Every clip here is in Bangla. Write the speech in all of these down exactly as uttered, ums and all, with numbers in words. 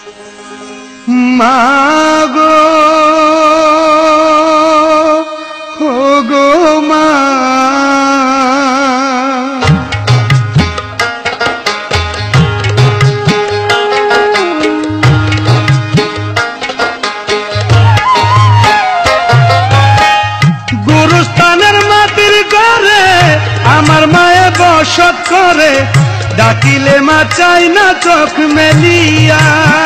মাগো ও গো মা গুরুস্থানের মাটির ঘরে আমার মায়ে বসত করে ডাকিলে মা চাই না চোখ মেলিয়া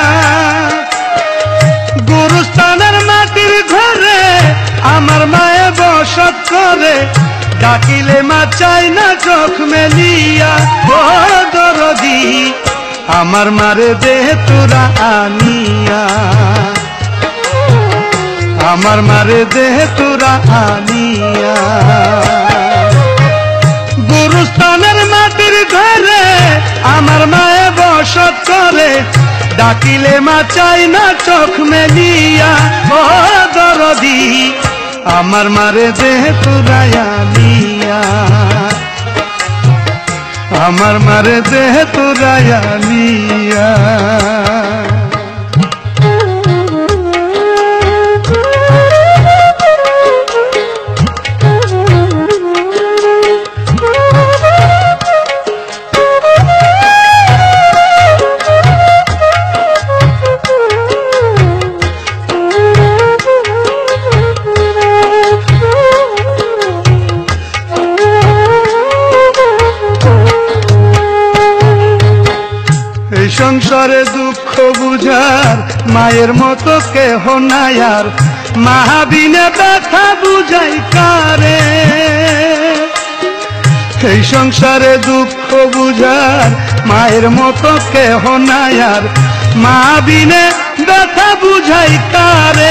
গুরুস্থানের মাটির ঘরে আমার মায়ে বসত করে ডাকিলে মা চাই না চোখ মেলিয়া ও দরদি আমার মারে দেহ তোরা আনিয়া আমার মারে দেহ তোরা আনিয়া গুরুস্থানের মাটির ঘরে আমার মায়ে বসত করে ডাকিলে মা চাই না চোখ মেলিয়া ও দরদি আমার মারে দেহ তোরা আনিয়া আমার মারে দেহ তোরা আনিয়া সংসারে দুঃখ বুঝার মায়ের মতো কেহ নাই আর মাহাবিনে ব্যথা বুঝাই কারে এই সংসারে দুঃখ বুঝার মায়ের মতো কেহ নাই আর মাহাবিনে ব্যথা বুঝাই কারে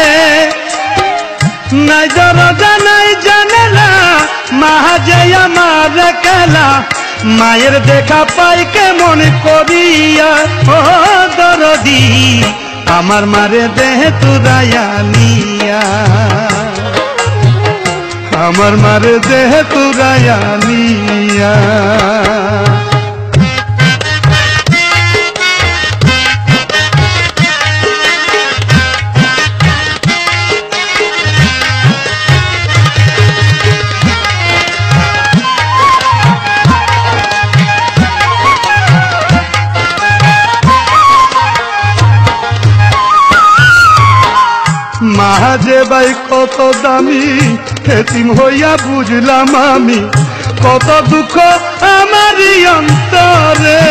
নাই দরজা নাই জানেলা মাহা যে আমার খেলা মায়ের দেখা পাই কেমন করিয়া ও দরদি আমার মারে দেহ তোরা আনিয়া আমার মারে দেহ তোরা আনিয়া মাঝে ভাই কত দামি এতিম হইয়া বুঝলাম আমি কত দুঃখ আমারই অন্তরে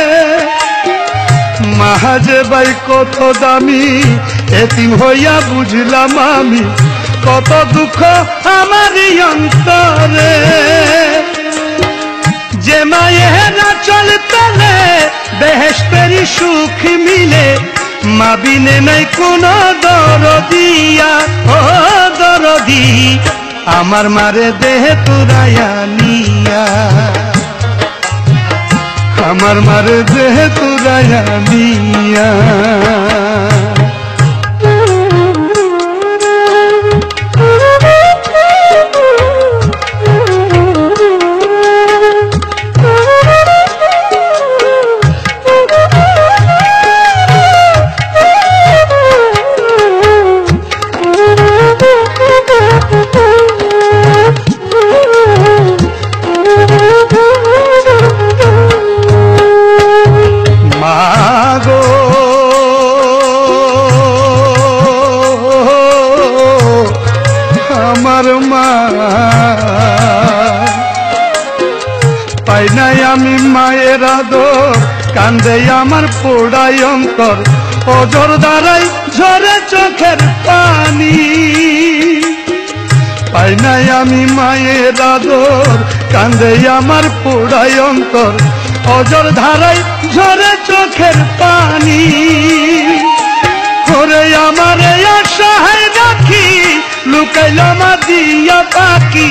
মাঝে ভাই কত দামি এতিম হইয়া বুঝলাম আমি কত দুঃখ আমারই অন্তরে যে মায়েরা চল পেলে বেহেশতেরই সুখ মিলে মা বিনে নাই কোনো দরদিয়া ও দরদি আমার মারে দেহ তোরা আনিয়া আমার মারে দেহ তোরা আনিয়া পাই নাই আমি মায়ের আদর কান্দে আমার পোড়াই অন্তর অজর দ্বারাই ঝরে চোখের পানি পাই নাই আমি মায়ের আদর কান্দে আমার পোড়াই অন্তর অজর ধারাই ঝরে চোখের পানি করে আমার অসহায় রাখি লুকাইল মা দিয়া পাখি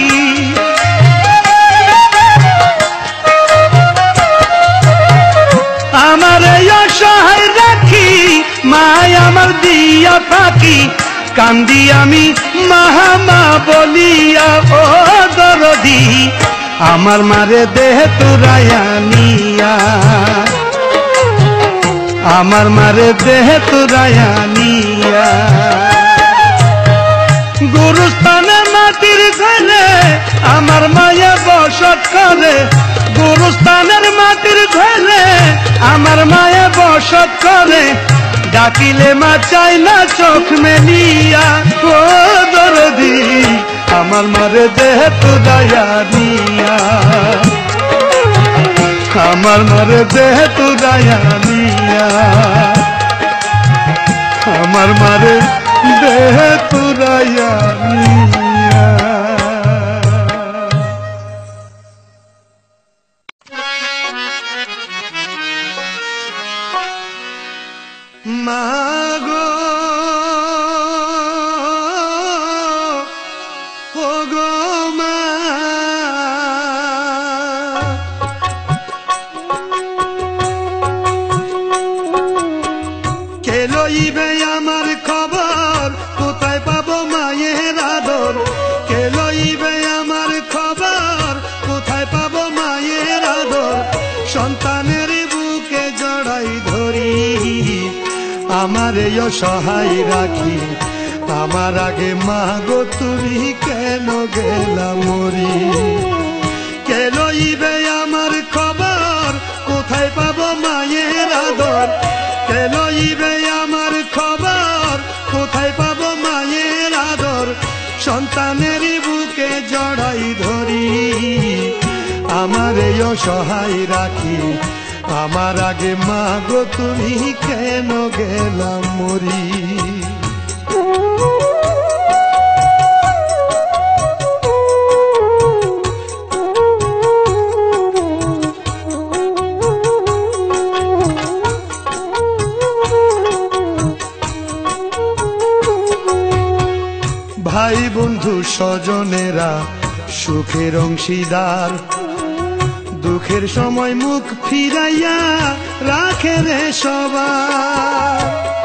আমার অসহায় রাখি মায় আমার দিয়া পাখি কান্দি আমি মাহামা বলিয়া ও দরদি আমার মারে দেহ তোরা আনিয়া আমার মারে দেহ তুরাইয়া নিয়া গুরুস্থানে মাটির ঘরে আমার মায়া বসত করে গুরুস্থানের মাটির ঘরে আমার মায়া বসত করে ডাকিলে মা চাই না চোখ মেলিয়া ও দরদি আমার মারে দেহ তুরাইয়া নিয়া আমার মারে দেহ তুরাইয়া নিয়া আমার মারে দেহ তুরাইয়া নিয়া মাগো ও গো মা কে লইবে আমার খবর কোথায় পাবো মায়ের আদর কে লইবে আমার খবর কোথায় পাবো মায়ের আদর সন্তানের বুকে জড়াই ধরি আমারে সহায় রাখি আমার আগে মা গো তুমি কেন গেলা মরি কে লইবে আমার খবর কোথায় পাবো মায়ের আদর কে লইবে আমার খবর কোথায় পাবো মায়ের আদর সন্তানের বুকে জড়াই ধরি আমারে সহায় রাখি আমার আগে মা গো তুমি কেন গেলা মরি ভাই বন্ধু স্বজনেরা সুখের অংশীদার দুঃখের সময় মুখ ফিরাইয়া রাখে রে সবার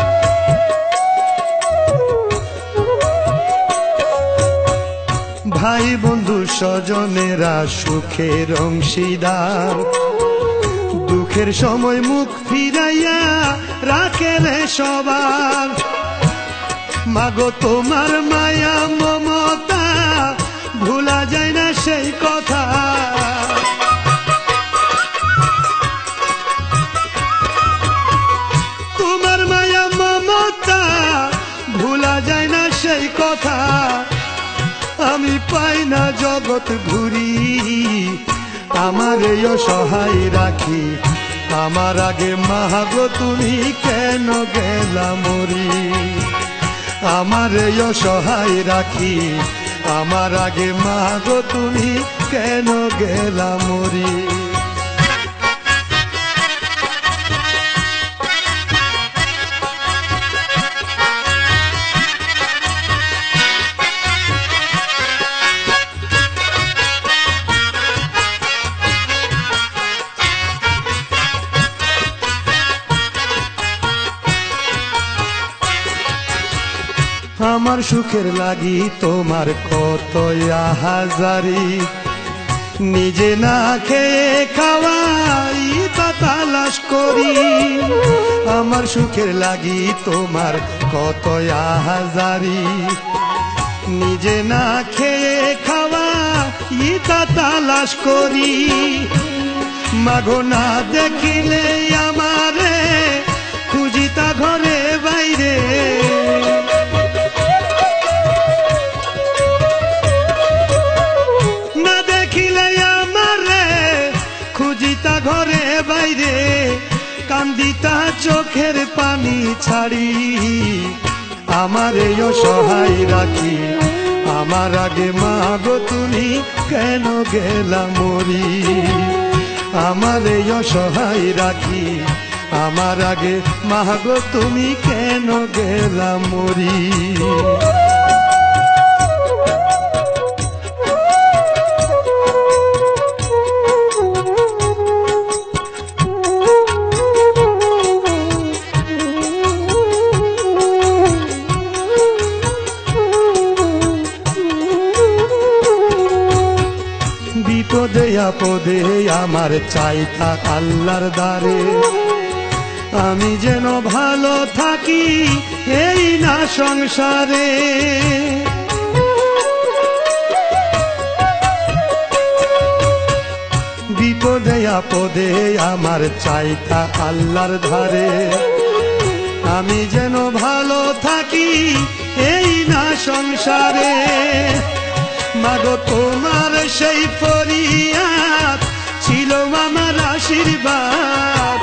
ভাই বন্ধু স্বজনেরা সুখের অংশীদার দুঃখের সময় মুখ ফিরাইয়া রাখে রে সবার মাগো তোমার মায়া মমতা ভুলা যায় না সেই কথা তোমার মায়া মমতা ভুলা যায় না সেই কথা আমি পাই না জগৎ ঘুরি আমারে সহায় রাখি আমার আগে মা গো তুমি কেন গেলা মরি আমারে সহায় রাখি আমার আগে মা গো তুমি কেন গেলা মরি আমার সুখের লাগি তোমার কত হাজারি নিজে না খেয়ে খাওয়াই তা তালাশ করি আমার সুখের লাগি তোমার কত হাজারি নিজে না খেয়ে খাওয়াই তা তালাশ করি মাগো না দেখিলে আমারে খুঁজিতা ঘরে বাইরে ঘরে বাইরে কান্দিতা চোখের পানি ছাড়ি আমারে সহায় রাখি আমার আগে মা গো তুমি কেন গেলা মরি আমারে সহায় রাখি আমার আগে মা গো তুমি কেন গেলা মরি বিপদে আপদে আমার চাইতা আল্লাহর দ্বারে আমি যেন ভালো থাকি এই না সংসারে। বিপদে আপদে আমার চাইতা আল্লাহর ধারে, আমি যেন ভালো থাকি এই না সংসারে। মাগো তোমার সেই ফরিয়াদ ছিল আমার আশীর্বাদ,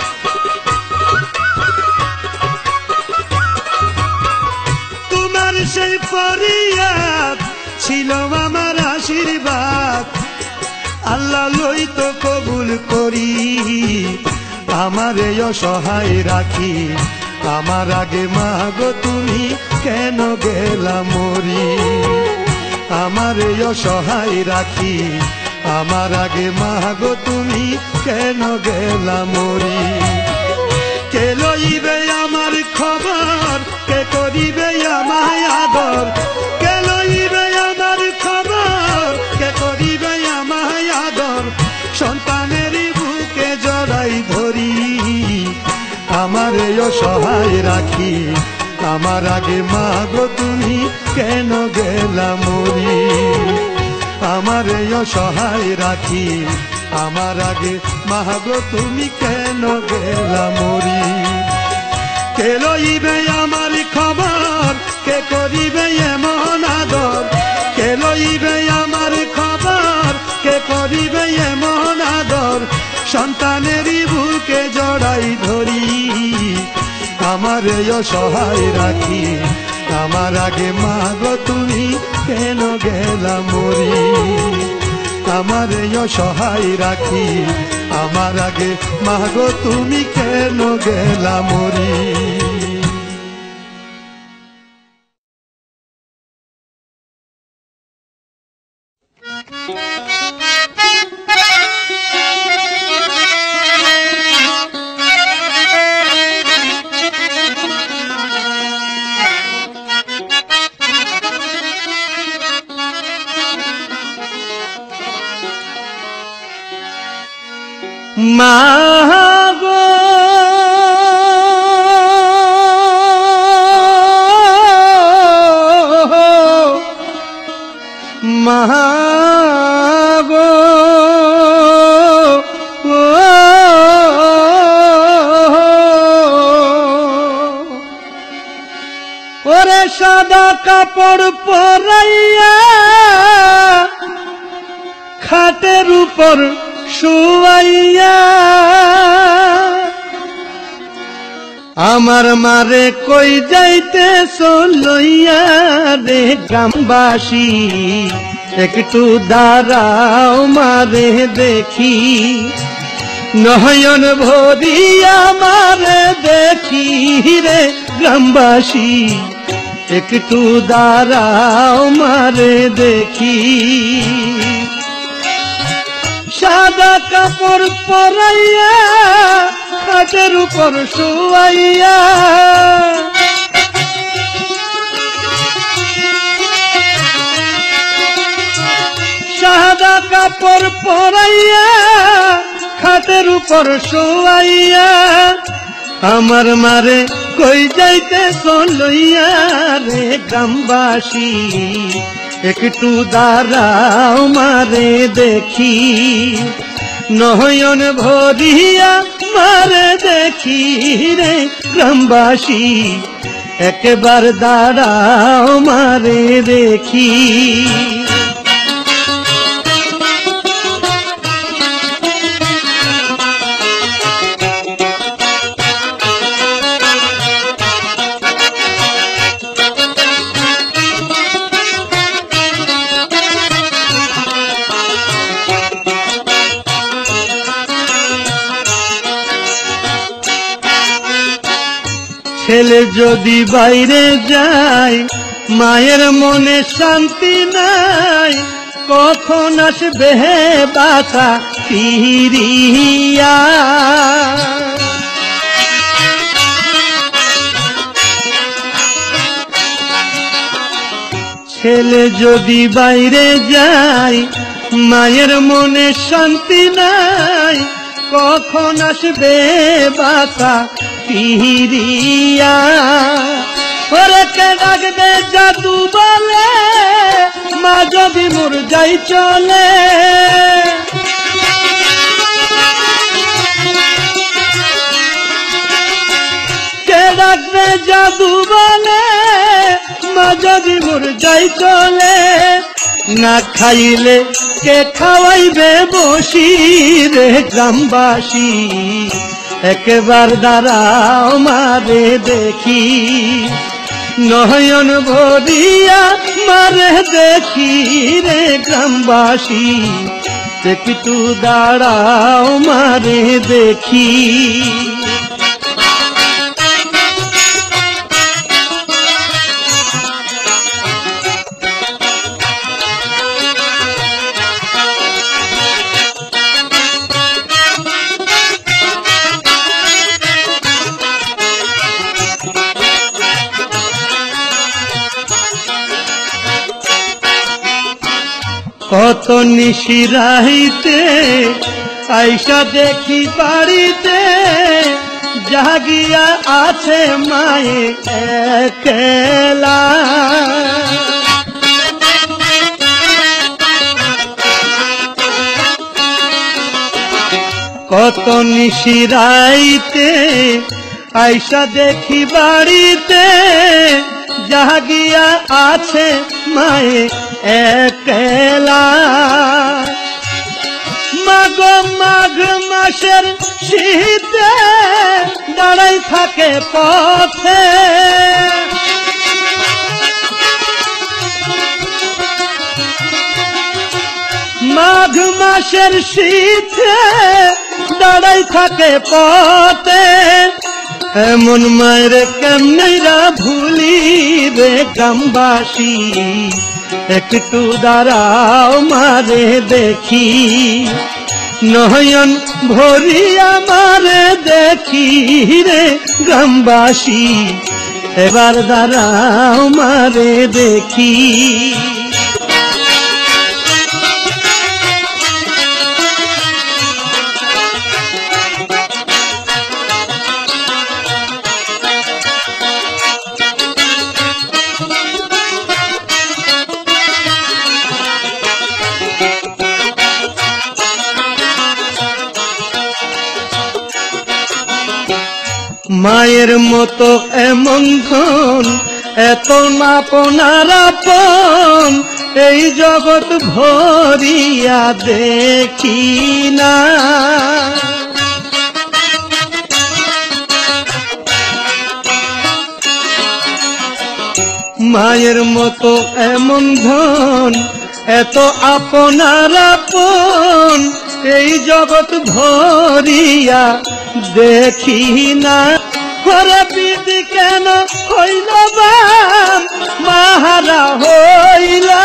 তোমার সেই ফরিয়াদ ছিল আমার আশীর্বাদ। আল্লাহ লই তো কবুল করি, আমারে অসহায় রাখি। আমার আগে মাগো তুমি কেন গেলা মরি, আমারে অসহায় রাখি। আমার আগে মাগো তুমি কেন গেলা মরি। কে লইবে আমার খবর, কে করিবে আমায় আদর, কে লইবে আমার খবর, কে করিবে আমায় আদর। সন্তানের বুকে জড়াই ধরি, আমারে অসহায় রাখি। আমার আগে মাগো তুমি কেন গেলা মরি, আমারে অসহায় রাখি। আমার আগে মাগো তুমি কেন গেলা মরি। কে লইবে আমার খবর, কে করিবে এমন আদর, কে লইবে আমার খবর, কে করিবে এমন আদর। সন্তানেরই বুকে জড়াই ধরি, আমারে অসহায় রাখি। আমার আগে মাগো তুমি কেন গেলা মরি, আমারে অসহায় রাখি। আমার আগে মাগো তুমি কেন গেলা মরি। মাগো মাগো ওরে সাদা কাপড় পরাইয়া খাটের উপর শুয়াইয়া আমার মারে কই যাইতে লইয়া রে গ্রামবাসী। একটু দাঁড়াও মারে দেখি, নয়ন ভরিয়া মারে দেখি রে গ্রামবাসী। একটু দাঁড়াও মারে দেখি, সাদা কাপড় পরাইয়া খাটের উপর শুয়াইয়া সাদা কাপড় পরাইয়া খাটের উপর শুয়াইয়া আমার মারে কই যাইতে লইয়া রে গ্রামবাসী। একটু দাঁড়াও মারে দেখি, নয়ন ভরিয়া মারে দেখি রে গ্রামবাসী। একবার দাঁড়াও মারে দেখি, ছেলে যদি বাইরে যায় মায়ের মনে শান্তি নাই। কখন আসবে বাসা ফিরিয়া, ছেলে যদি বাইরে যায় মায়ের মনে শান্তি নাই। কখন আসবে বাতা ফিরিয়া ওরে কে ডাকবে জাদু বলে মা যদি মুরঝাই চলে কে ডাকবে জাদু বলে মা যদি মুরঝাই চলে না খাইলে কে খাওয়াইবে বসি রে গ্রামবাসী একবার দাঁড়াও মারে দেখি নয়ন ভরিয়া মারে দেখি রে গ্রামবাসী একটু দাঁড়াও মারে দেখি কত নিশিরাইতে আইসা দেখি বাড়িতে জাগিয়া আছে মায়ে একলা কত নিশিরাইতে আইসা দেখি বাড়িতে জাগিয়া আছে মায়ে একলা মাঘ মাঘ মাসের শীতে দাঁড়াই থাকে পথে মাঘ মাসের শীতে দাঁড়াই থাকে পথে এমন মায়ের কেমনেরা ভুলি রে গ্রামবাসী একটু দাঁড়াও মারে দেখি নয়ন ভরিয়া মারে দেখি রে গ্রামবাসী এবার দাঁড়াও মারে দেখি মায়ের মতো এমন ধন এত না আপনার আপন এই জগৎ ভরিয়া দেখি না মায়ের মতো এমন ধন এত আপনার আপন এই জগৎ ভরিয়া দেখি না ঘরে বিধি কেন হইল বাম মাহারা হইলা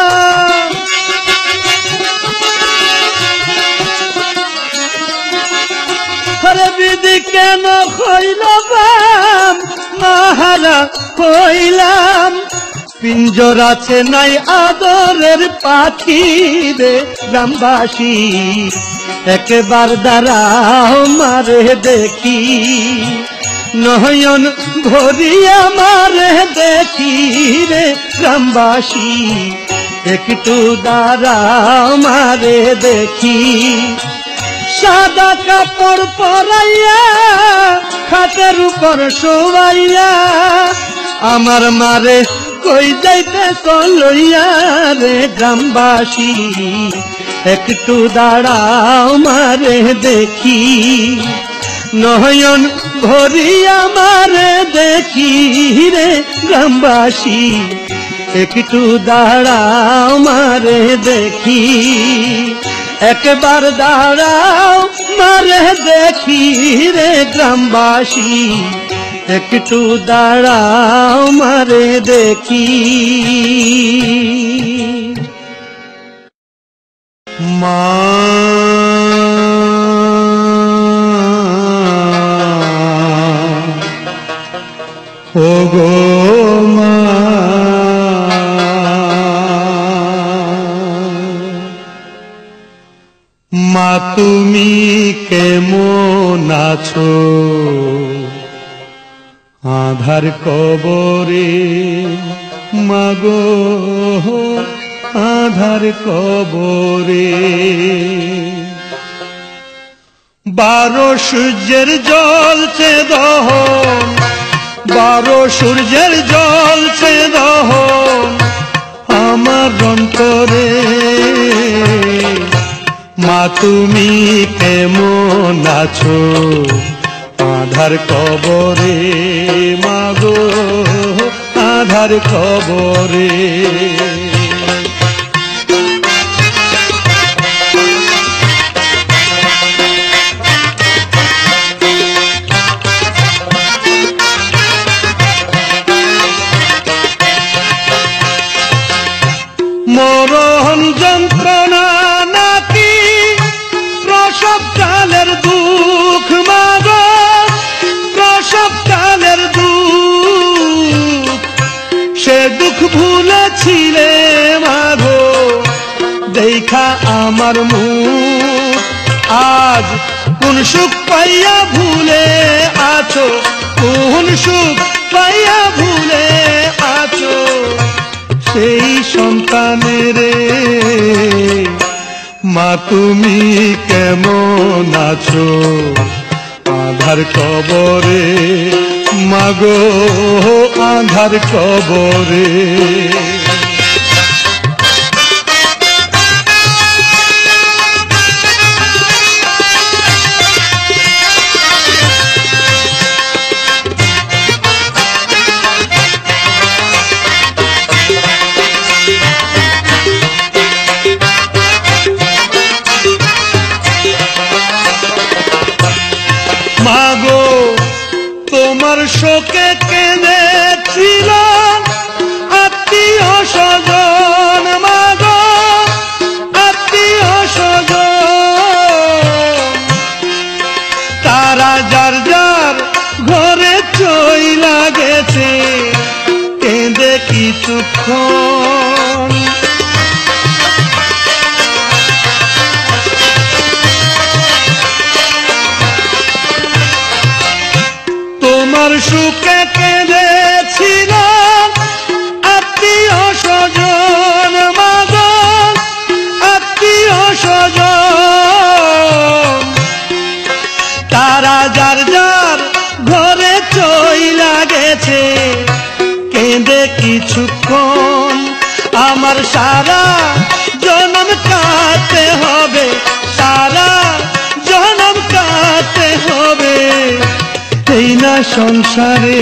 ঘরে বিধি কেন হইল বাম মাহারা হইলাম পিঞ্জর আছে নাই আদরের পাখি রে গ্রামবাসী একবার দাঁড়াও মারে দেখি নয়ন ভরিয়া মারে দেখি রে গ্রামবাসী একটু দাঁড়াও মারে দেখি সাদা কাপড় পরাইয়া খাটের উপর শোয়াইয়া আমার মারে কই যাইতে চলইয়া রে গ্রামবাসী একটু দাঁড়াও মারে দেখি নয়ন ভরিয়া মারে দেখি রে গ্রামবাসী একটু দাঁড়াও মারে দেখি একবার দাঁড়াও মারে দেখি রে গ্রামবাসী একটু দাঁড়াও মারে দেখি মা ও গো মা মা তুমি কে আছো আধার কবরে মাগো আধার কবরে বারো সূর্যের জ্বলছে দহন বারো সূর্যের জ্বলছে দহন আমার অন্তরে মা তুমি কেমন আছো আধার কবরে মাগো আধার কবরে মরণ যন্ত্রণা নাকি প্রসব কালের দুঃখ মাগো প্রসব কালের দুঃখ সে দুঃখ ভুলেছিলে মাগো দেখা আমার মুখ আজ কোন সুখ পাইয়া ভুলে আছো কোন সুখ পাইয়া ভুলে আছো সেই সন্তানের মা তুমি কেমন আছো আধার কবরে মাগো আধার কবরে মাগো তোমার শোকে কেঁদেছিল আত্মীয় স্বজন মাগো আত্মীয় স্বজন তারা যার যার ঘরে চইলা গেছে কেঁদে কিছুক্ষণ তোমার সুখে কেঁদেছিল আত্মীয় স্বজন মাগো আত্মীয় স্বজন তারা যার যার ঘরে চইলা গেছে কেঁদে কিছুক্ষণ আমার সারা জনম কাটতে হবে সারা জনম কাটতে হবে এই না সংসারে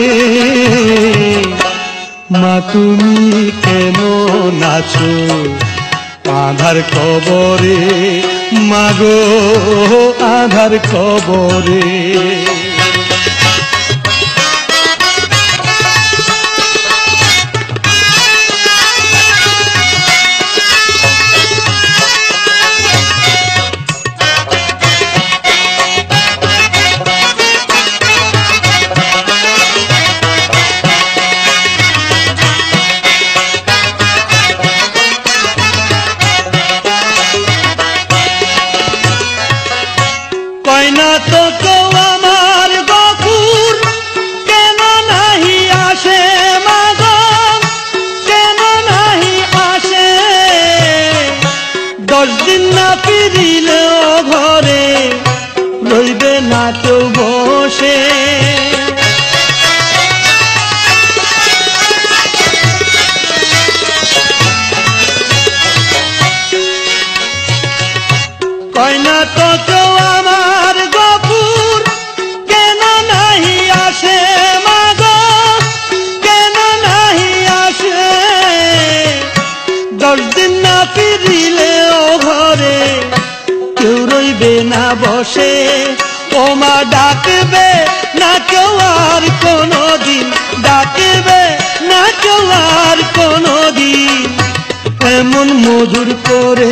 মা তুমি কেমন আছো আধার কবরে মাগো আধার কবরে কয়না তো কেউ আমার গফুর কেন নাহি আসে মাগো কেন নাহি আসে দশ দিন না ফিরিলেও ঘরে রইবে না কেউ বসে কয়না তো কেউ আমার গফুর কেন নাহি আসে মাগো কেন নাহি আসে দশ দিন না ফিরিলেও ঘরে কেউ রইবে না বসে ও মা ডাকবে না কেউ আর কোনো দিন ডাকবে না কেউ আর কোনো দিন এমন মধুর করে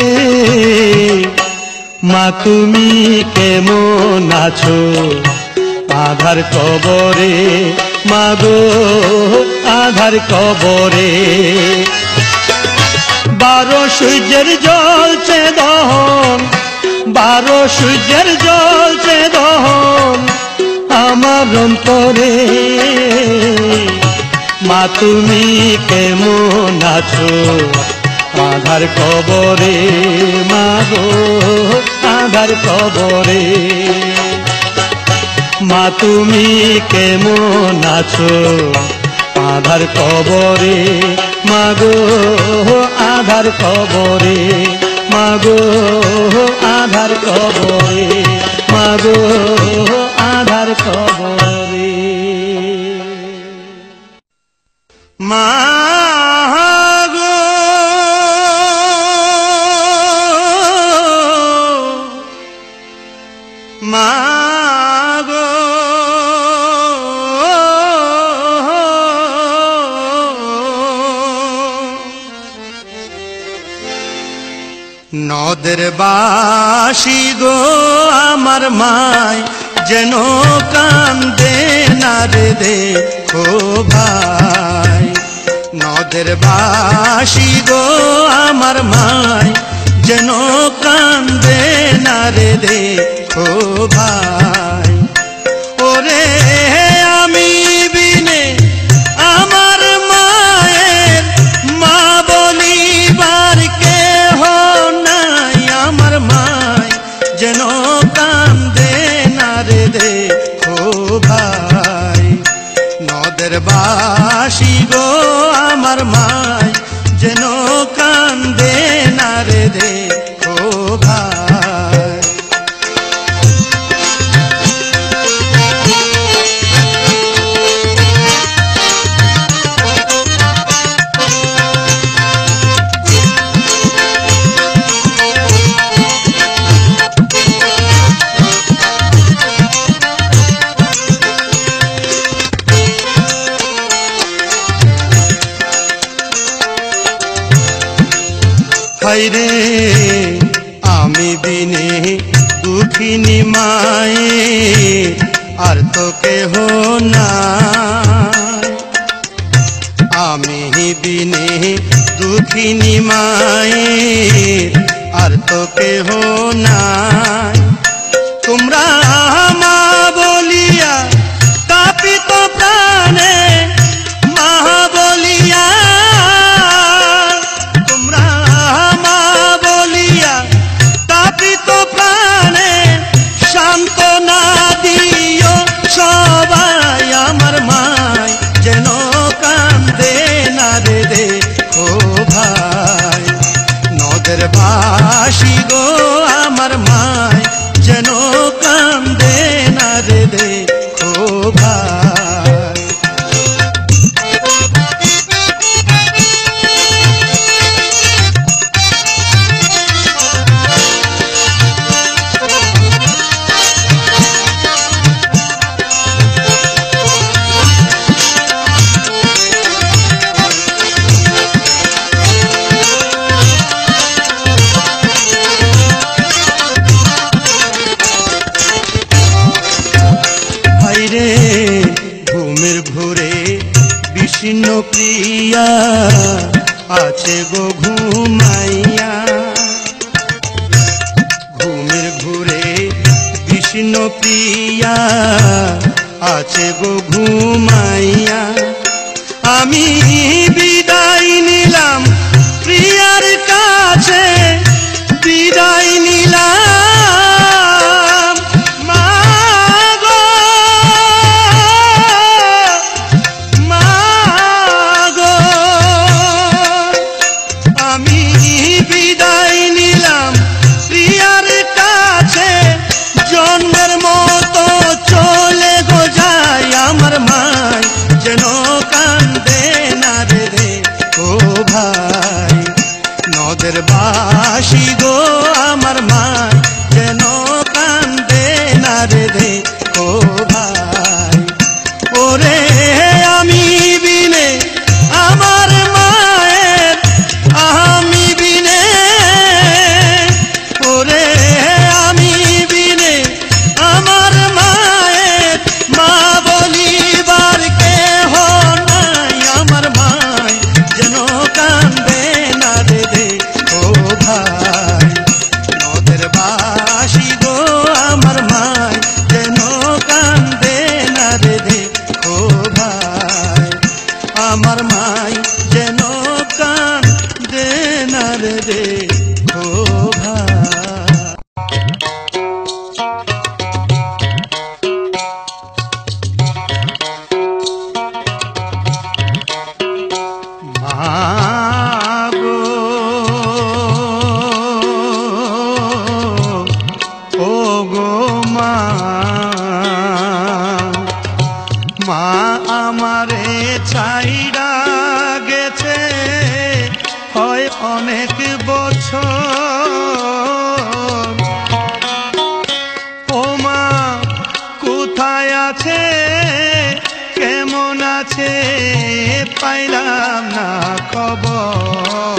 মা তুমি কেমন আছো আধার কবরে মাগো আধার কবরে বারো সূর্যের জ্বলছে দহন বারো সূর্যের জ্বলছে দহন আমার অন্তরে। মা তুমি কেমন আছো আধার কবরে, মা গো আধার কবরে। মা তুমি কেমন আছো আধার কবরে, মা গো আধার কবরে, মা গো আধার কবরে, মা গো আধার কবরে। মা গো মা গো নদের বাসি গো আমার মাই যেন কান্দে না রে দেখো ভাই। নদের বাসি গো আমার মাই যেন কান্দে না রে দেখো ভাই। ওরে আমি বিনে আমার মায়ের মা বলিবার কেহ নাই, আমার মাই যেন কান্দে না রে দেখো ভাই। নদের বাসি গো আমার মাই যেন কান্দে না রে দেখো ভাই। হায়রে আমি বিনে দুঃখিনী মায়ে আর তো কেহ নাই। আমি বিনে দুঃখিনী মায়ে আর তো কেহ নাই। তোমরা মা বলিয়া তাপিত প্রাণে, মা বলিয়া সান্ত্বনা দিও সবাই, আমার মাই যেন কান্দে না রে দেখো ভাই। নদের বাসি গো আমার মাই যেন কান্দে না রে দেখো ভাই। ঘুমের ঘোরে বিষ্ণু প্রিয়া আছে গো ঘুমাইয়া। ঘুমের ঘোরে বিষ্ণু প্রিয়া আছে গো ঘুমাইয়া। আমি বিদায় নিলাম প্রিয়ার কাছে, বিদায় নিলাম মা গো মা গো। আমি বিদায় নিলাম প্রিয়ার কাছে, জন্মের মতো চলে গো যায় আমার মাই যেন কান্দে না রে মা আমারে ছাইড়া গেছে হয় অনেক বছর। ও মা কোথায় আছে কেমন আছে পাইলাম না খবর।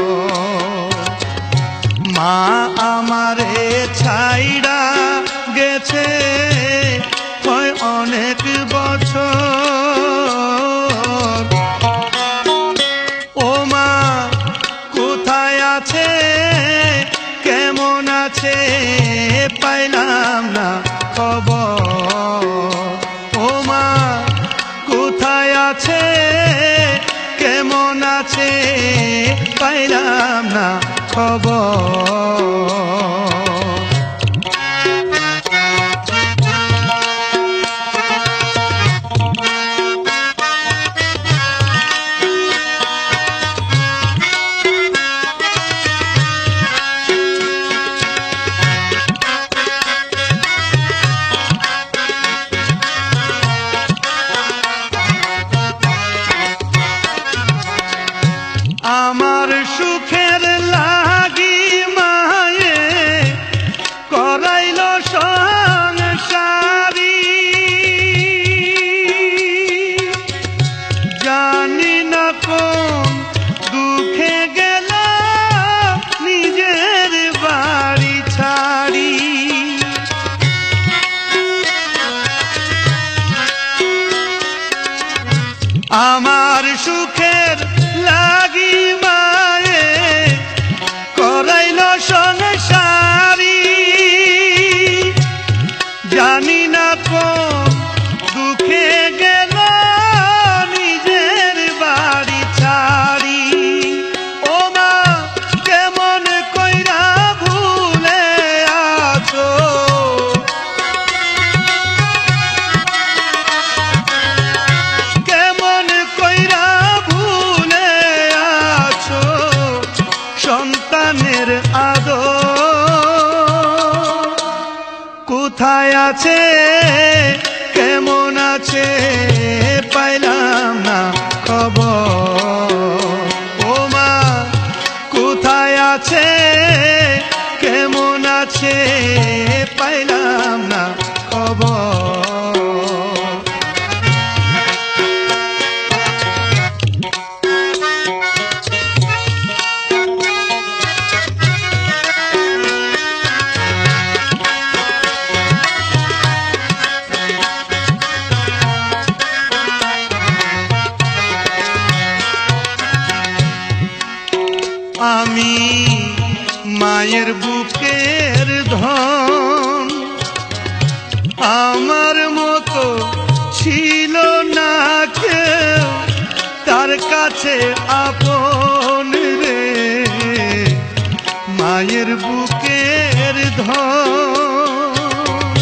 মা আমারে ছাইড়া গেছে হয় অনেক বছর। ও মা কোথায় আছে কেমন আছে পাইলাম না খবর। ও মা কোথায় আছে কেমন আছে পাইলাম না খবর। আমার সুখের লাগি মায়ে করাইল সংসারী। জানি না কোন দুঃখে গেল নিজের বাড়ি ছাড়ি। আমার সুখের লাগি মায়ে করাইল সংসারী। জানি না কোন দুঃখে গেল নিজের বাড়ি ছাড়ি। ও মা কেমন কইরা ভুলে আছো কেমন কইরা ভুলে আছো সন্তানের আদর। কোথায় আছে কেমন আছে পাইলাম না খবর। ও মা কোথায় আছে কেমন আছে পাইলাম না খবর। আমি মায়ের বুকের ধন আমার মতো ছিল না কেউ তার কাছে আপন রে। মায়ের বুকের ধন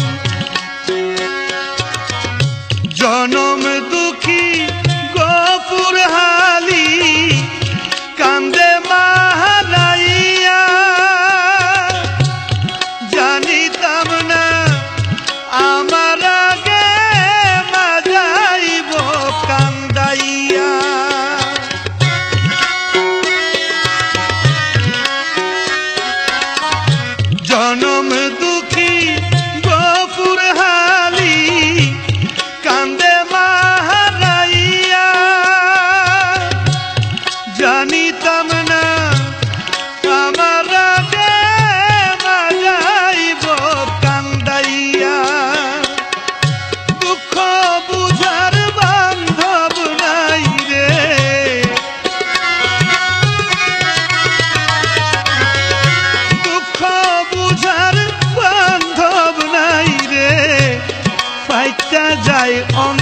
জনম দুঃখী গফুর হালি কান্দে মাহারাইয়া। জানিতাম না আমার আগে মা যাইব কান্দাইয়া। জনম দুঃখী গফুর হালি কান্দে মাহারাইয়া। জানিতাম না আমার আগে মা যাইব কান্দাইয়া। দুঃখ বুঝার বান্ধব নাই রে দুঃখ বুঝার বান্ধব নাই রে ফাইটা যায়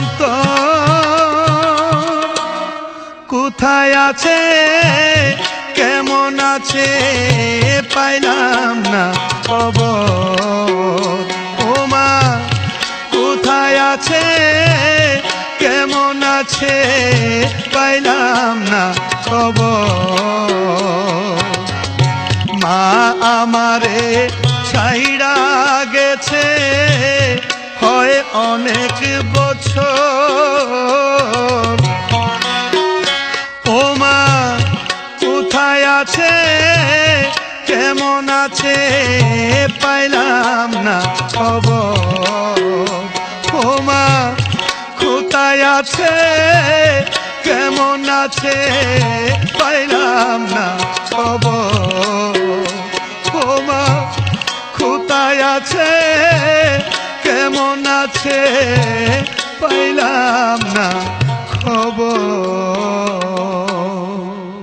অন্তর। কোথায় আছে কেমন আছে পাইলাম না খবর। ও মা কোথায় আছে কেমন আছে পাইলাম না খবর। মা আমারে ছাইড়া গেছে হয় অনেক বছর। বছর ও মা কোথায় আছে কেমন আছে পাইলাম না খবর ও মা কোথায় আছে কেমন আছে পাইলাম না খবর ও মা কোথায় আছে কেমন আছে পাইলাম না খবর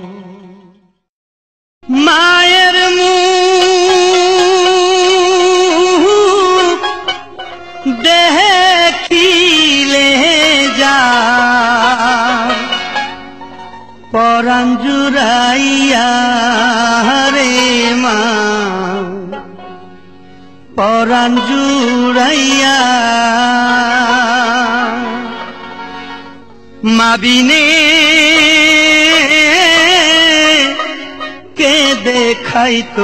মায়ের মুখ দেখিলে যা পরাণ জুড়াইয়া রে মা পরাণ জুড়াইয়া মা বিনে কে দেখাইতো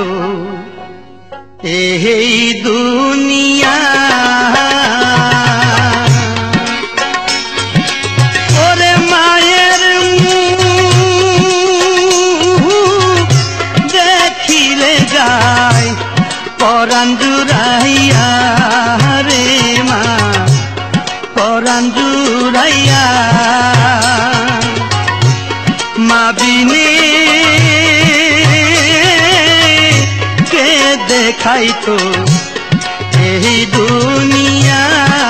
এই দুনিয়া ওরে মায়ের মুখ দেখিলে যায় পরাণ জুড়াইয়া রে মা পরাণ জুড়াইয়া মা বিনে কে দেখাইতো এই দুনিয়া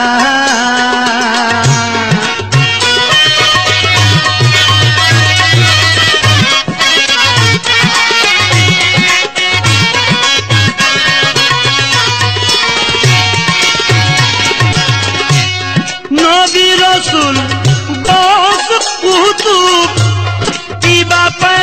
নবী রাসূল গাউস কুতুব কিবা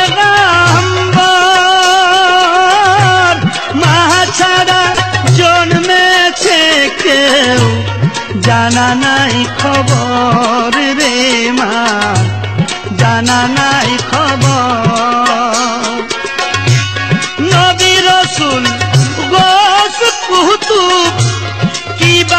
পয়গম্বর মা ছাড়া জন্মেছে কেউ জানা নাই খবর রে মা জানা নাই খবর নবী রাসূল গাউস কুতুব কিবা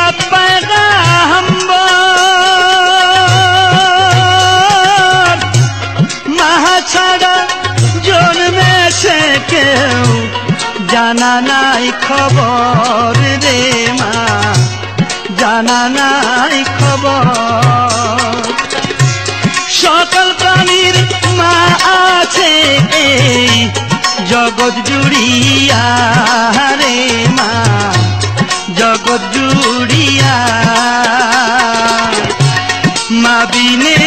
পয়গম্বর মা ছাড়া জন্মেছে কেউ জানা নাই খবর রে মা জানা নাই খবর সকল প্রাণীর মা আছে এই জগৎ জুড়িয়া রে মা জগৎ জুড়িয়া মা বিনে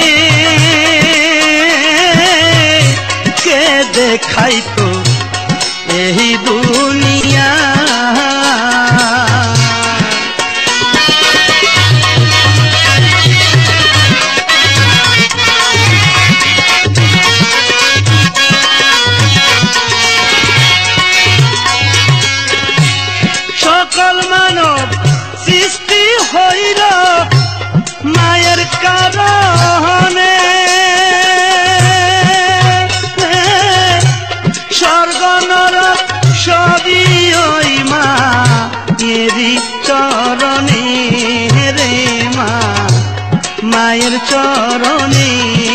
কে দেখাইতো এই দুনিয়া সকল মানব সৃষ্টি হইল মায়ের কারণে স্বর্গ নরক সবই ওই মায়েরই চরণে রে মা মায়ের চরণে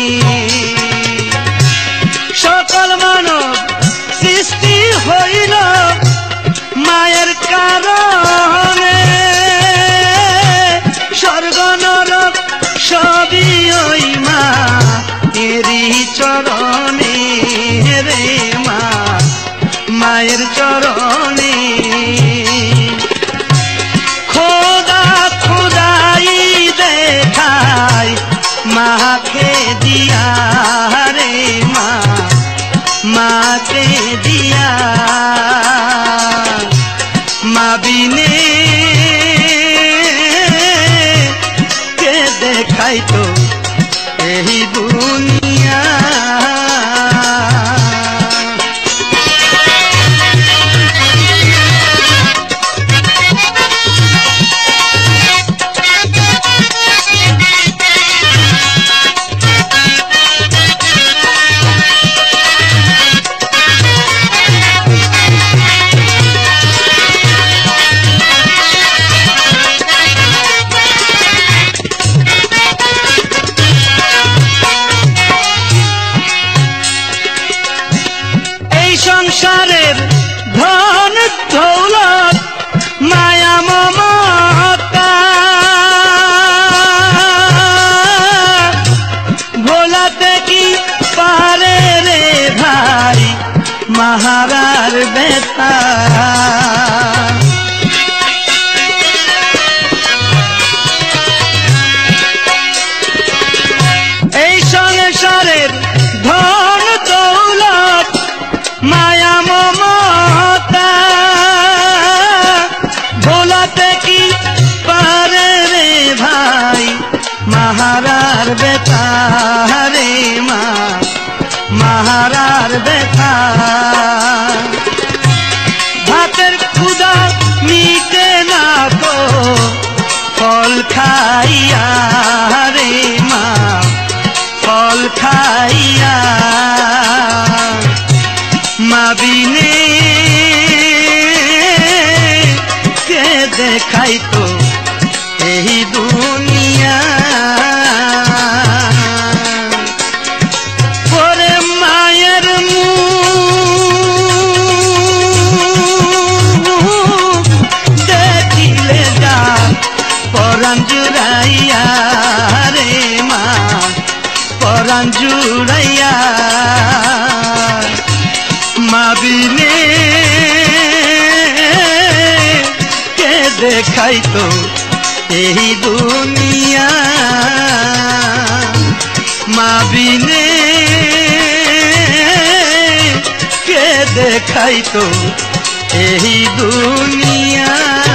সকল মানব সৃষ্টি হইল মায়ের কারণে স্বর্গ নরক সবই ওই মায়েরই চরণে রে মা মায়ের চরণে খোদা খোদাই দেখায় মাকে কি পারে রে ভাই মাহারার বেতা এই সংসারের ধন দৌলত মায়া মমতা ভোলাতে কি পারে রে ভাই মাহারার বেতা রে মা মাহারার বেতা ভাতের ক্ষুধা মিটে না তো ফল খাইয়া রে মা ফল খাইয়া মা বিনে কে দেখাই তো এই দুনিয়া পরে মায়ের মুখ দেখিলে যা পরাণ জুড়াইয়া রে মা পরাণ জুড়াইয়া মা বিনে কে দেখাই তো এই দুনিয়া মা বিনে কে দেখাই তো এই দুনিয়া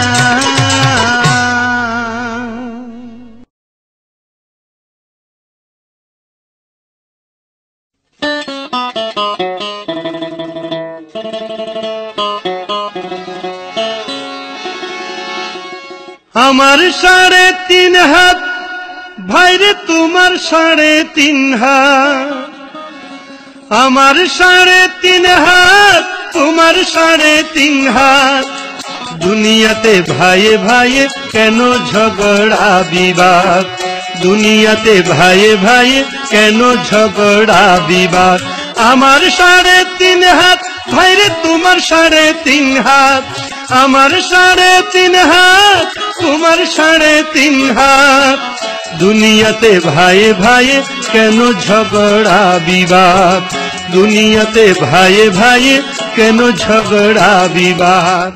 আমার সাড়ে তিন হাত ভাইরে তোমার সাড়ে তিন হাত আমার সাড়ে তিন হাত তোমার সাড়ে তিন হাত দুনিয়াতে ভাইয়ে ভাইয়ে কেন ঝগড়া বিবাদ দুনিয়াতে ভাইয়ে ভাইয়ে কেন ঝগড়া বিবাদ আমার সাড়ে তিন হাত ভাইরে তোমার সাড়ে তিন হাত আমার সাড়ে তিন হাত তোমার সাড়ে তিন হাত দুনিয়াতে ভাইয়ে ভাইয়ে কেন ঝগড়া বিবাদ দুনিয়াতে ভাইয়ে ভাইয়ে কেন ঝগড়া বিবাদ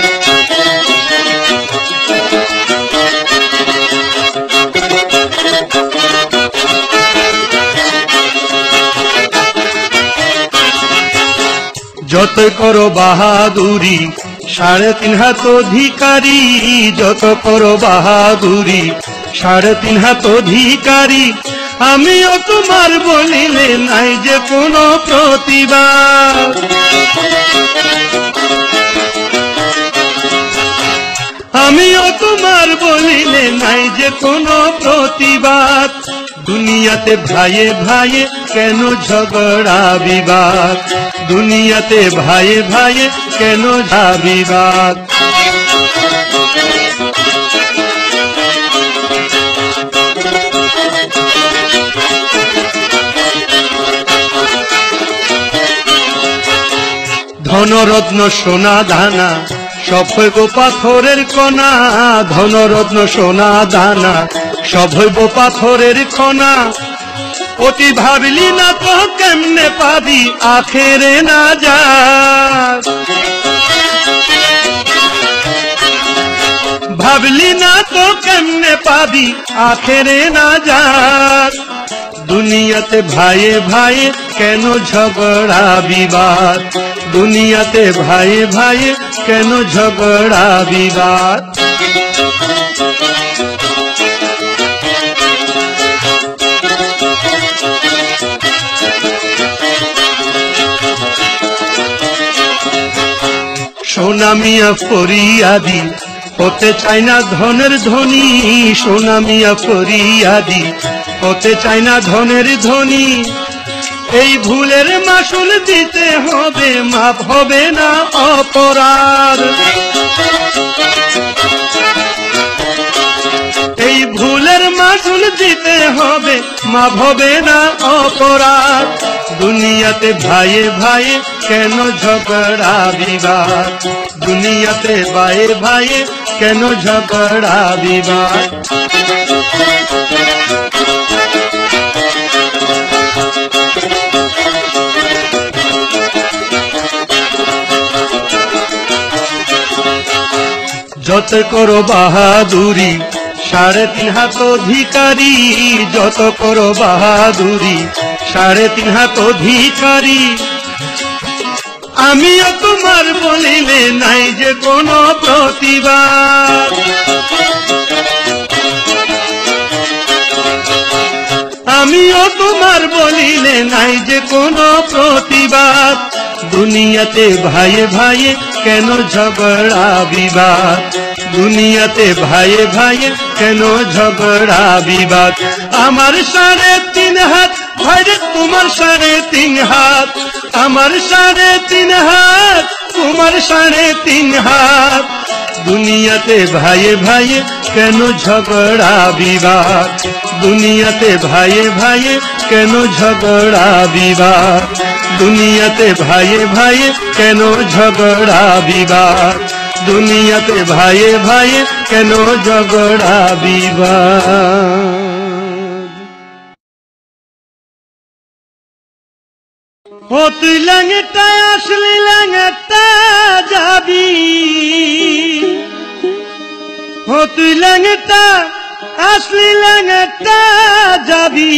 যত করো বাহাদুরি সাড়ে তিন হাত অধিকারী যত করো বাহাদুরি সাড়ে তিন হাত অধিকারী আমিও তোমার বলিলে নাই যে কোনো প্রতিবাদ আমিও তোমার বলিলে নাই যে কোনো প্রতিবাদ দুনিয়াতে ভাইয়ে ভাইয়ে কেন ঝগড়া বিবাদ দুনিয়াতে ভাইয়ে ভাইয়ে কেন ঝা বিবাদ ধনরত্ন সোনা দানা সব হইব পাথরের কণা ধনরত্ন সোনা দানা সব হইব পাথরের কণা অতি ভাবলি না তো কেমনে পাবি আখেরে না যা ভাবলি না তো কেমনে পাবি আখেরে না যা দুনিয়াতে ভাইয়ে ভাইয়ে কেন ঝগড়া বিবাদ দুনিয়াতে ভাইয়ে ভাইয়ে কেন ঝগড়া বিবাদ সোনা মিয়া ফরিয়াদি হতে চাই না ধনের ধনী সোনা মিয়া ফরিয়াদি হতে চাই না ধনের ধনী এই ভুলের মাসুল দিতে হবে মাপ হবে না অপরাধ এই ভুলের মাসুল দিতে হবে মাপ হবে না অপরাধ দুনিয়াতে ভাইয়ে ভাইয়ে কেন ঝগড়া বিবাদ দুনিয়াতে ভাইয়ে ভাইয়ে কেন ঝগড়া বিবাদ যত করো বাহাদুরি সাড়ে তিন হাত অধিকারী, যত করো বাহাদুরি সাড়ে তিন হাত অধিকারী। আমিও তোমার বলিলে নাই যে কোনো প্রতিবাদ, আমিও তোমার বলিলে নাই যে কোনো প্রতিবাদ। দুনিয়াতে ভাইয়ে ভাইয়ে কেন ঝগড়া বিবাদ, দুনিয়াতে ভাইয়ে ভাইয়ে কেন ঝগড়া বিবাদ। আমার সাড়ে তিন হাত ভাইরে তোমার সাড়ে তিন হাত, আমার সাড়ে তিন হাত তোমার সাড়ে তিন হাত। দুনিয়াতে ভাইয়ে ভাইয়ে কেন ঝগড়া বিবাদ, দুনিয়াতে ভাইয়ে ভাইয়ে কেন ঝগড়া বিবাদ, দুনিয়াতে ভাইয়ে ভাইয়ে কেন ঝগড়া বিবাদ, দুনিয়াতে ভাইয়ে ভাইয়ে কেন ঝগড়া বিবাদ। ও তুই ল্যাংটা আসলি ল্যাংটা যাবি, ও তুই ল্যাংটা আসলি ল্যাংটা যাবি,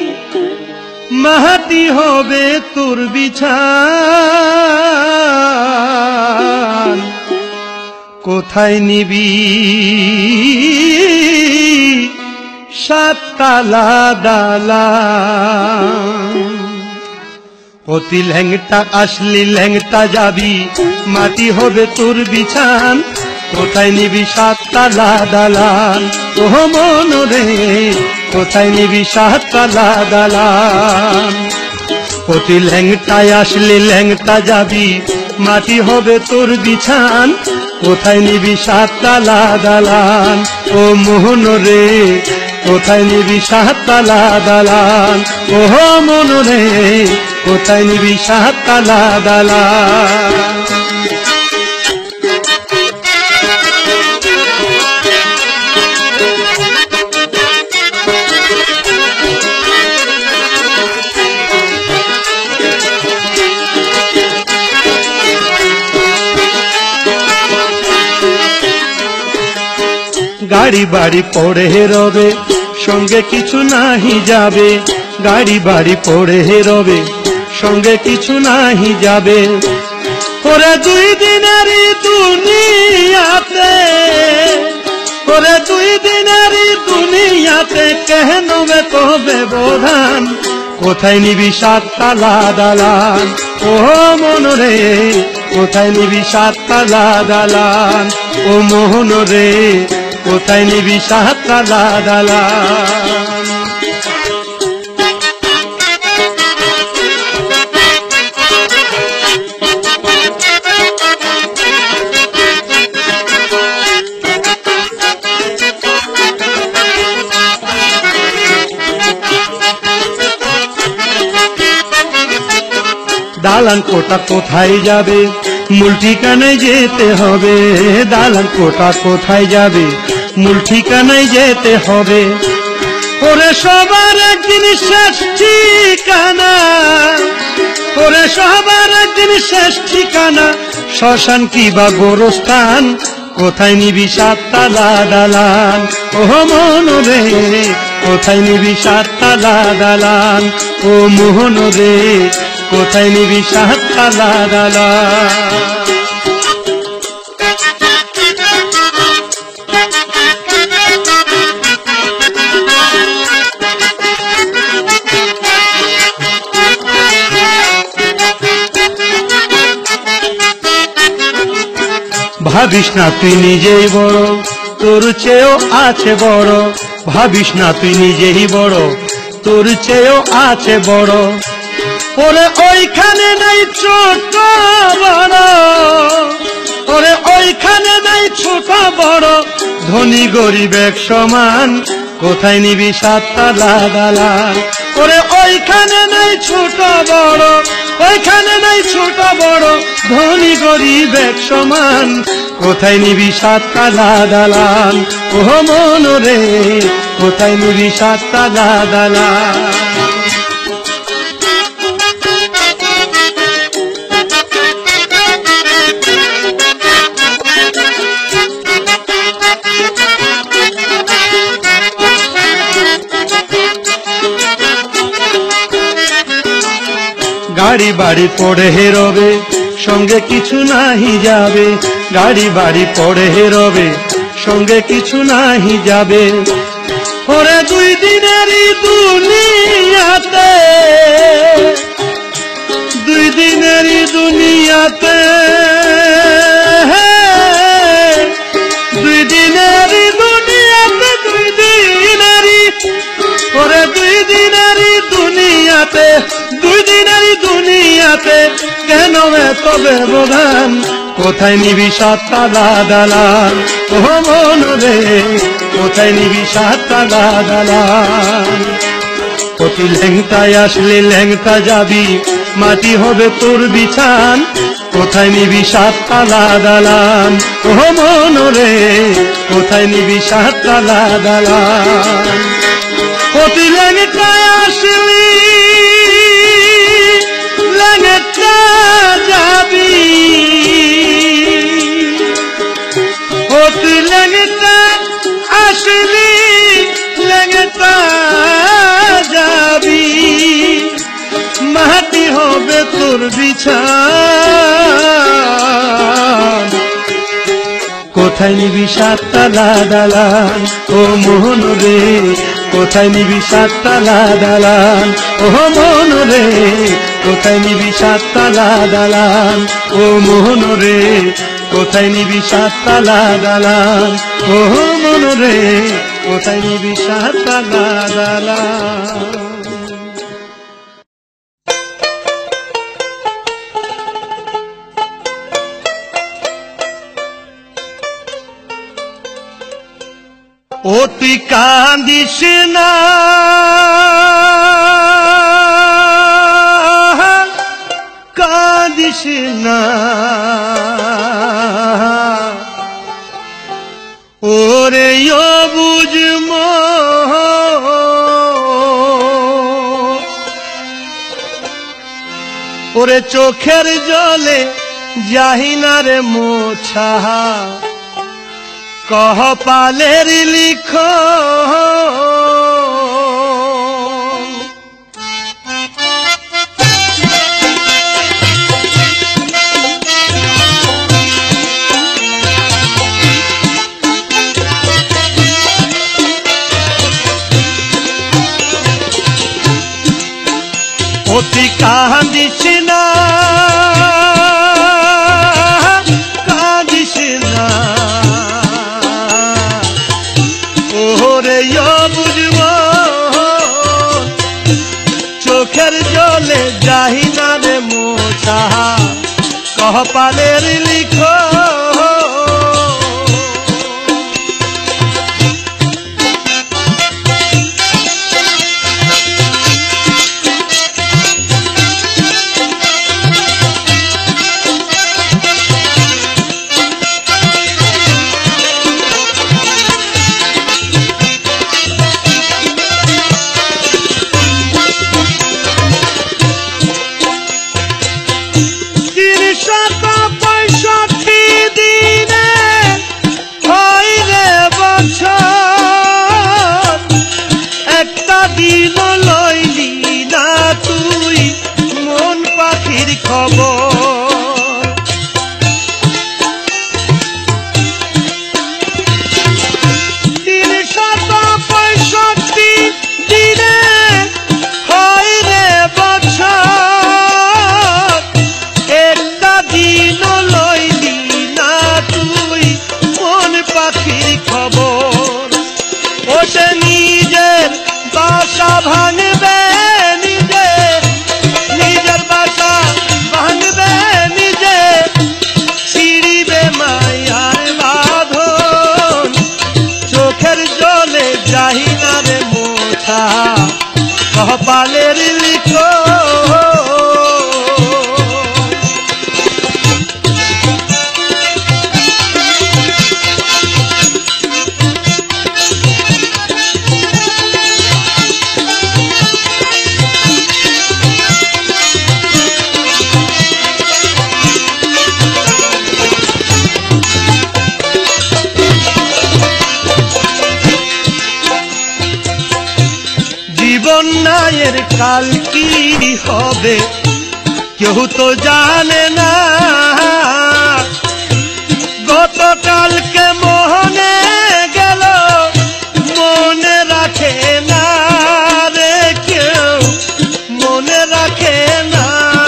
মাটি হবে তোর বিছান, কোথায় নিবি সাততলা দালান। অতি ল্যাংটা আসলি ল্যাংটা যাবি, মাটি হবে তোর বিছান, কোথায় নিবি সাততলা দালান। ও মন রে কোথায় নিবি সাততলা দালান। অতি ল্যাংটায় আসলি ল্যাংটা যাবি, মাটি হবে তোর বিছান, কোথায় নিবি সাততলা দালান। ও মোহন রে কোথায় নিবি সাততলা দালান, ও মন রে কোথায় নিবি সাততলা দালান। গাড়ি বাড়ি পড়ে রবে সঙ্গে কিছু নাহি যাবে, গাড়ি বাড়ি পড়ে রবে সঙ্গে কিছু নাহি যাবে। ওরে দুই দিনেরই দুনিয়াতে, ওরে দুই দিনেরই দুনিয়াতে কেন বে তো ব্যবধান, কোথায় নিবি সাততলা দালান। ও মন রে কোথায় নিবি সাততলা দালান, ও মোহন রে কোথায় নিবি সাততলা দালান। দালান কোটা কোথায় যাবে, মূল ঠিকানায় যেতে হবে, দালান কোটা কোথায় যাবে, মূল ঠিকানায় যেতে হবে। ওরে সবার একদিন শেষ ঠিকানা, ওরে সবার একদিন শেষ ঠিকানা, শ্মশান কি বা গোরস্থান, কোথায় নিবি সাততলা দালান। ও মন রে কোথায় নিবি সাততলা দালান, ও মোহন রে কোথায় নিবি সাততলা দালান। ভাবিস না তুই নিজেই বড়, তোর চেয়েও আছে বড়, ভাবিস না তুই নিজেই বড়, তোর চেয়েও আছে বড়। ওরে ওইখানে নাই ছোট বড়, ওরে ওইখানে নাই ছোট বড়, ধনী গরিব এক সমান, কোথায় নিবি সাততলা দালান। ওরে ওইখানে নাই ছোট বড়, ওইখানে নাই ছোট বড়, ধনী গরিব এক সমান, কোথায় নিবি সাততলা দালান। ও মন রে কোথায় নিবি সাততলা দালান। গাড়ি বাড়ি পড়ে রবে সঙ্গে কিছু নাহি যাবে, গাড়ি বাড়ি পড়ে রবে সঙ্গে কিছু নাহি যাবে। ওরে দুই দিনেরই দুনিয়াতে, দুই দিনেরই দুনিয়াতে, দুই দিনেরই দুনিয়াতে, দুই দিনেরই, ওরে দুই দিনেরই দুনিয়াতে, দুই দিনেরই দুনিয়াতে কেন এত ব্যবধান? কোথায় নিবি সাত তালা দালান? ও মন রে কোথায় নিবি সাত তালা দালান? অতি ল্যাংটায় আসলে ল্যাংটা যাবি, মাটি হবে তোর বিছান। কোথায় নিবি সাত তালা দালান? ও মন রে কোথায় নিবি সাত তালা দালান? অতি ল্যাংটায় আসলি ল্যাংটা যাবি, অতি ল্যাংটা আসলি ল্যাংটা যাবি, মাটি হবে তোর বিছান। কোথায় নিবি সাত তালা দালান? ও মোহন রে কোথায় নিবি সাত তালা দালান? ও মোহন রে কোথায় নিবি সাত তালা দালান? ও মোহন রে কোথায় নিবি সাত তালা দালান? ও মন রে কোথায় নিবি সাত তালা দালান? ও তুই কাঁদিস না, কাঁদিস না, ওরে অবুঝ ওরে চোখের জলে যাহিনা রে মোছা, কহ পালের লিখ অতি কাঁদিস না, কাঁদিস না, ওরে বুঝব চোখের জলে যাহিনা রে মোছা, কহ পালের লিখ ভাঙবে নিজে, নিজের বাসা ভাঙবে নিজে, ছিড়িবে মায়ার বাঁধন, চোখের জলে যাহিনা রে মোছা, কপালের লিখ বন্যায়ের কাল কি হবে, কেউ তো জানে না গতকালকে মনে গেল মনে রাখে না রে, কেউ মনে রাখে না।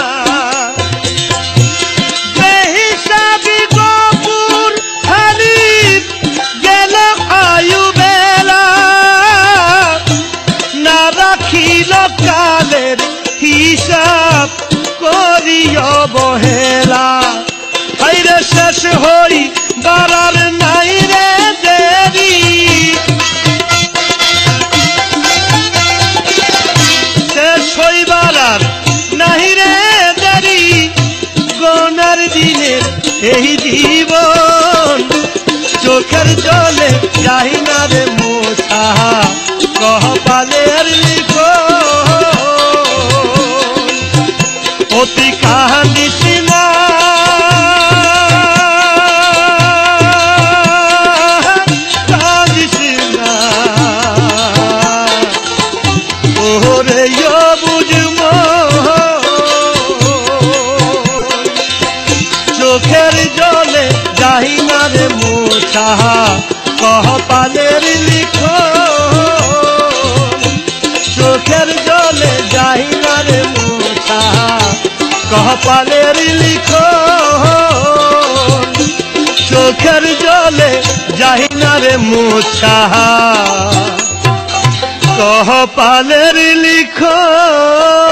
বেহিসাবি গফুর হালিম গেল আয়ু বেলা, না রাখিল কালের হিসাব করিয়া অবহেলা। হাইরে শেষ হই বারার নাই রে দেরি, শেষ হই বারার নাই রে দেরি, গনার দিনের এই জীবন চোখের জলে যাই না রে মোছা, কপালের লিখন অতি কান্দিস না, কান্দিস না ওরে বুঝম চোখের জলে যাই না রে মোছা, কপালের লিখন চোখের জলে যাই না রে মোছা, কপালের লিখন চোখের জলে যাই না রে মোছা, কপালের লিখন।